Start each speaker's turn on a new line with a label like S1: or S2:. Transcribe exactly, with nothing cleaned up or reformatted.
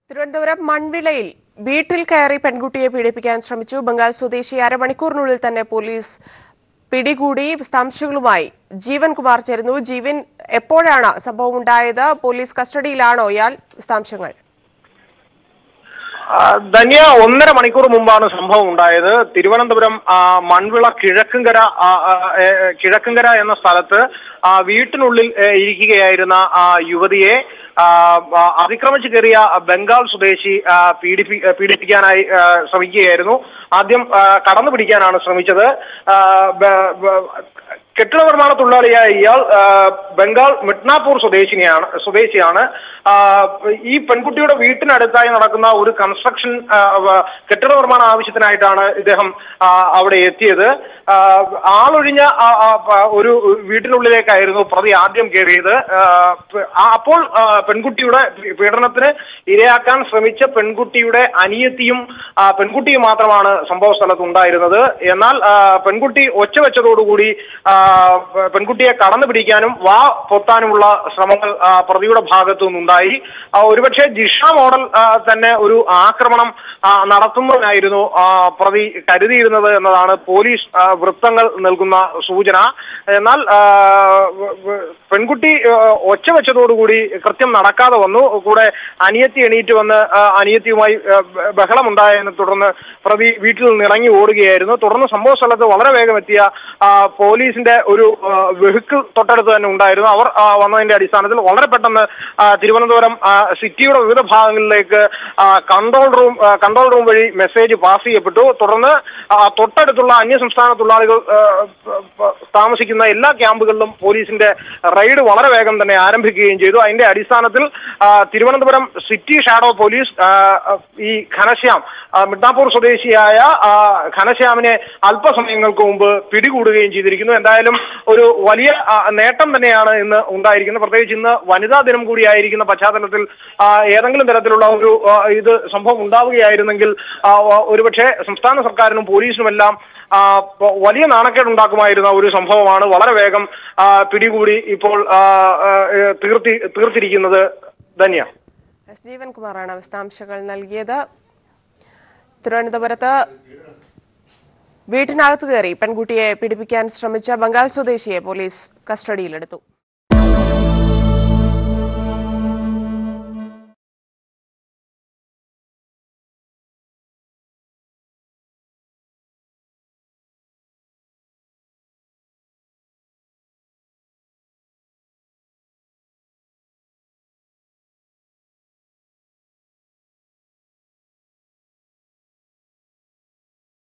S1: Trivandrum മൺവിളയിൽ വീട്ടിൽ കയറി പെൺകുട്ടിയെ പീഡിപ്പിക്കാൻ ശ്രമിച്ചു. ബംഗാൾ സ്വദേശി അരമണിക്കൂറിനുള്ളിൽ തന്നെ പോലീസ് പിടികൂടി. വിശദാംശങ്ങളുമായി ജീവൻ കുമാർ ചേരുന്നു. ജീവൻ, എപ്പോഴാണ് സംഭവം ഉണ്ടായത്? പോലീസ് കസ്റ്റഡിയിലാണോ ഇയാൾ? വിശദാംശങ്ങൾ.
S2: ധന്യ ഒന്നര മണിക്കൂർ മുമ്പാണ് സംഭവം ഉണ്ടായത്. തിരുവനന്തപുരം മൺവിള കിഴക്കുംകര കിഴക്കുംകര എന്ന സ്ഥലത്ത് വീട്ടിനുള്ളിൽ ഇരിക്കുകയായിരുന്ന യുവതിയെ അതിക്രമിച്ചു കയറിയ ബംഗാൾ സ്വദേശി പീഡിപ്പി പീഡിപ്പിക്കാനായി ശ്രമിക്കുകയായിരുന്നു. ആദ്യം കടന്നു പിടിക്കാനാണ് ശ്രമിച്ചത്. കെട്ടിട നിർമ്മാണ തൊഴിലാളിയായ ഇയാൾ ബംഗാൾ മിഡ്നാപൂർ സ്വദേശിനിയാണ് സ്വദേശിയാണ് ഈ പെൺകുട്ടിയുടെ വീട്ടിനടുത്തായി നടക്കുന്ന ഒരു കൺസ്ട്രക്ഷൻ കെട്ടിട നിർമ്മാണ ആവശ്യത്തിനായിട്ടാണ് ഇദ്ദേഹം അവിടെ എത്തിയത്. ആളൊഴിഞ്ഞ ഒരു വീട്ടിനുള്ളിലേക്കായിരുന്നു പ്രതി ആദ്യം കയറിയത്. അപ്പോൾ പെൺകുട്ടിയുടെ പീഡനത്തിന് ഇരയാക്കാൻ ശ്രമിച്ച പെൺകുട്ടിയുടെ അനിയത്തിയും പെൺകുട്ടിയും മാത്രമാണ് സംഭവ സ്ഥലത്ത് ഉണ്ടായിരുന്നത്. എന്നാൽ പെൺകുട്ടി ഒച്ച വെച്ചതോടുകൂടി പെൺകുട്ടിയെ കടന്നു പിടിക്കാനും വാ പൊത്താനുമുള്ള ശ്രമങ്ങൾ പ്രതിയുടെ ഭാഗത്തു നിന്നുണ്ടായി. ഒരുപക്ഷെ ജിഷ മോഡൽ തന്നെ ഒരു ആക്രമണം നടത്തുന്നതിനായിരുന്നു പ്രതി കരുതിയിരുന്നത് എന്നതാണ് പോലീസ് വൃത്തങ്ങൾ നൽകുന്ന സൂചന. എന്നാൽ പെൺകുട്ടി ഒച്ച വെച്ചതോടുകൂടി കൃത്യം നടക്കാതെ വന്നു. കൂടെ അനിയത്തി എണീറ്റ് വന്ന് അനിയത്തിയുമായി ബഹളമുണ്ടായതിനെ തുടർന്ന് പ്രതി വീട്ടിൽ നിന്ന് ഇറങ്ങി ഓടുകയായിരുന്നു. തുടർന്ന് സംഭവ സ്ഥലത്ത് വളരെ വേഗം എത്തിയ പോലീസിന്റെ ഒരു വെഹിക്കിൾ തൊട്ടടുത്ത് തന്നെ ഉണ്ടായിരുന്നു. അവർ വന്നതിന്റെ അടിസ്ഥാനത്തിൽ വളരെ പെട്ടെന്ന് തിരുവനന്തപുരം സിറ്റിയുടെ വിവിധ ഭാഗങ്ങളിലേക്ക് കൺട്രോൾ റൂം കൺട്രോൾ റൂം വഴി മെസ്സേജ് പാസ് ചെയ്യപ്പെട്ടു. തുടർന്ന് തൊട്ടടുത്തുള്ള അന്യസംസ്ഥാന തൊഴിലാളികൾ താമസിക്കുന്ന എല്ലാ ക്യാമ്പുകളിലും പോലീസിന്റെ റെയ്ഡ് വളരെ വേഗം തന്നെ ആരംഭിക്കുകയും ചെയ്തു. അതിന്റെ അടിസ്ഥാനത്തിൽ തിരുവനന്തപുരം സിറ്റി ഷാഡോ പോലീസ് ഈ ഘനശ്യാം മിഡ്നാപൂർ സ്വദേശിയായ ഘനശ്യാമിനെ അല്പസമയങ്ങൾക്ക് മുമ്പ് പിടികൂടുകയും ചെയ്തിരിക്കുന്നു. എന്തായാലും ഒരു വലിയ നേട്ടം തന്നെയാണ് ഇന്ന് ഉണ്ടായിരിക്കുന്നത്. പ്രത്യേകിച്ച് ഇന്ന് വനിതാ ദിനം കൂടിയായിരിക്കുന്ന പശ്ചാത്തലത്തിൽ ഏതെങ്കിലും തരത്തിലുള്ള ഒരു ഇത് സംഭവം ഉണ്ടാവുകയായിരുന്നെങ്കിൽ ഒരുപക്ഷെ സംസ്ഥാന സർക്കാരിനും പോലീസിനുമെല്ലാം വലിയ നാണക്കേടുണ്ടാക്കുമായിരുന്ന ഒരു സംഭവമാണ് വളരെ വേഗം പിടികൂടി ഇപ്പോൾ തീർത്തി തീർത്തിരിക്കുന്നത്. ധന്യ.
S1: എസ് ജീവൻ കുമാറാണ് വിശദാംശങ്ങൾ നൽകിയത്. തിരുവനന്തപുരത്ത് വീട്ടിനകത്ത് കയറി പെൺകുട്ടിയെ പീഡിപ്പിക്കാൻ ശ്രമിച്ച ബംഗാൾ സ്വദേശിയെ പോലീസ് കസ്റ്റഡിയിലെടുത്തു.